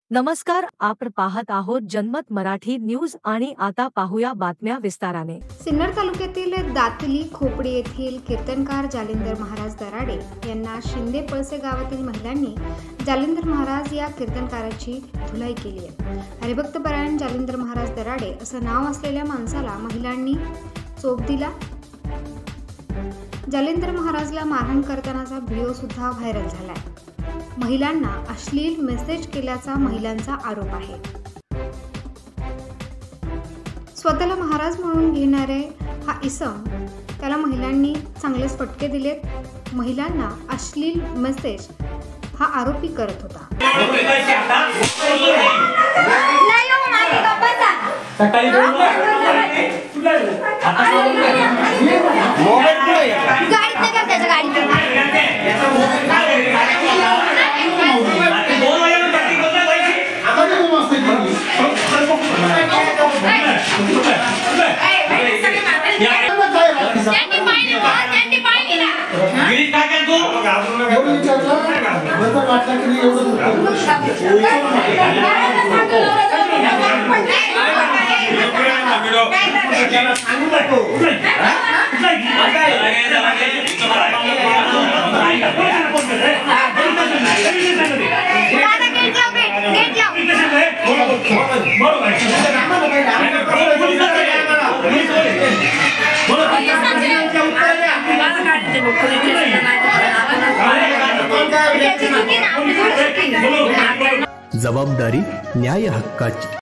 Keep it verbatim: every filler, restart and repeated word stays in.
नमस्कार, आपण पाहत आहोत जनमत मराठी न्यूज आणि आता पाहूया बातम्या विस्ताराने। सिन्नर तालुक्यातील दातली खोपडी येथील कीर्तनकार जालिंदर महाराज दराडे यांना शिंदे पळसे गावातील महिलांनी जालिंदर महाराज या कीर्तनकाराची धुलाई केली आहे। हरिभक्त परायण जालिंदर महाराज दराडे असं नाव असलेल्या माणसाला महिलांनी चोप दिला। जालिंदर महाराजला मारहाण करतानाचा व्हिडिओ सुद्धा व्हायरल झालाय। महिलांना अश्लील मेसेज केल्याचा महिलांचा आरोप आहे। स्वतःला महाराज म्हणून घेणारे हा इसम त्याला महिलांनी चांगलेच फटके दिलेत। महिलांना अश्लील मेसेज हा आरोपी करत होता। जबाबदारी न्याय हक्काची।